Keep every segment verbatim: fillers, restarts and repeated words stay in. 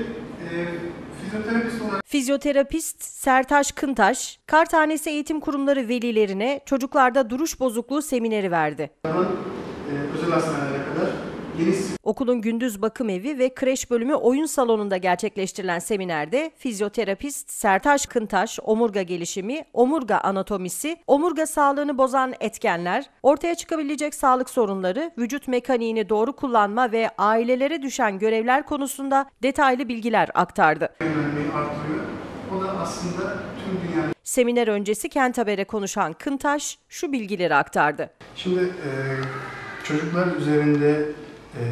e, fizyoterapist olarak... Fizyoterapist Sertaç Kıntaş, Kartanesi Eğitim Kurumları velilerine çocuklarda duruş bozukluğu semineri verdi. E, özel hastanelere kadar geniş... Okulun gündüz bakım evi ve kreş bölümü oyun salonunda gerçekleştirilen seminerde fizyoterapist Sertaç Kıntaş, omurga gelişimi, omurga anatomisi, omurga sağlığını bozan etkenler, ortaya çıkabilecek sağlık sorunları, vücut mekaniğini doğru kullanma ve ailelere düşen görevler konusunda detaylı bilgiler aktardı. Artırıyor. O da aslında tüm dünya... Seminer öncesi Kent Haber'e konuşan Kıntaş şu bilgileri aktardı. Şimdi e, çocuklar üzerinde e,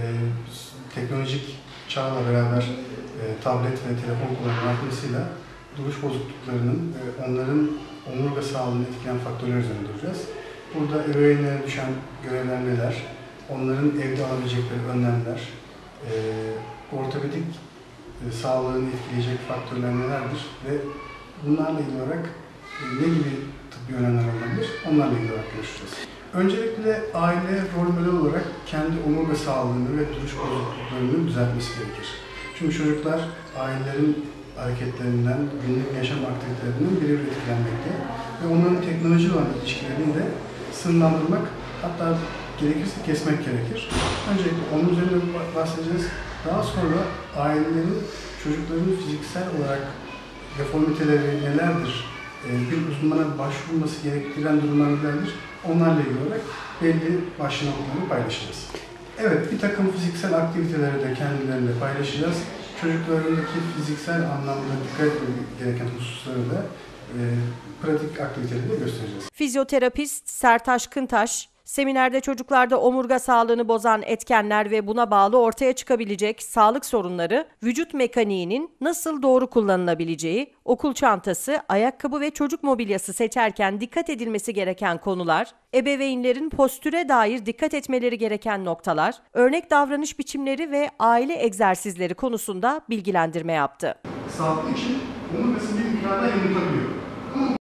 teknolojik çağla beraber e, tablet ve telefon kullanımı artmasıyla duruş bozukluklarının ve onların omurga sağlığını etkileyen faktörler üzerinde duracağız. Burada ebeveynlere düşen görevler neler, onların evde alabilecekleri önlemler, e, ortopedik e, sağlığını etkileyecek faktörler nelerdir ve bunlarla ilgili olarak e, ne gibi tıbbi önlemler olabilir, onlarla ilgili olarak görüşeceğiz. Öncelikle aile rol model olarak kendi omurga sağlığını ve duruş bozukluklarını düzeltmesi gerekir. Çünkü çocuklar ailelerin hareketlerinden, günlük yaşam aktivitelerinden birebir etkilenmekte ve onların teknoloji olan ilişkilerini de sınırlandırmak, hatta gerekirse kesmek gerekir. Öncelikle onun üzerine bahsedeceğiz. Daha sonra ailelerin çocukların fiziksel olarak deformiteleri nelerdir, bir uzmana başvurması gerektiren durumlar nelerdir, onlarla ilgili olarak belli başlı noktaları paylaşacağız. Evet, bir takım fiziksel aktiviteleri de kendileriyle paylaşacağız. Çocuklarındaki fiziksel anlamda dikkat etmesi gereken hususları da e, pratik aktiviteleri de göstereceğiz. Fizyoterapist Sertaç Kıntaş, seminerde çocuklarda omurga sağlığını bozan etkenler ve buna bağlı ortaya çıkabilecek sağlık sorunları, vücut mekaniğinin nasıl doğru kullanılabileceği, okul çantası, ayakkabı ve çocuk mobilyası seçerken dikkat edilmesi gereken konular, ebeveynlerin postüre dair dikkat etmeleri gereken noktalar, örnek davranış biçimleri ve aile egzersizleri konusunda bilgilendirme yaptı. Sağlıklı için omurgasını bir miktarda yanıltabiliyor.